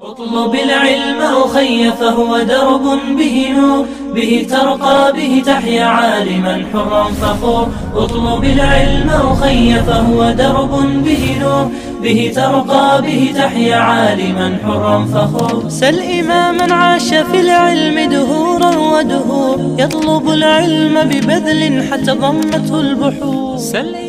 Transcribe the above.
اطلب العلم أخي فهو درب به نور، به ترقى به تحيا عالما حرا فخور. اطلب العلم أخي فهو درب به نور، به ترقى به تحيا عالما حرا فخور. سل إماما عاش في العلم دهورا ودهور، يطلب العلم ببذل حتى ضمته البحور.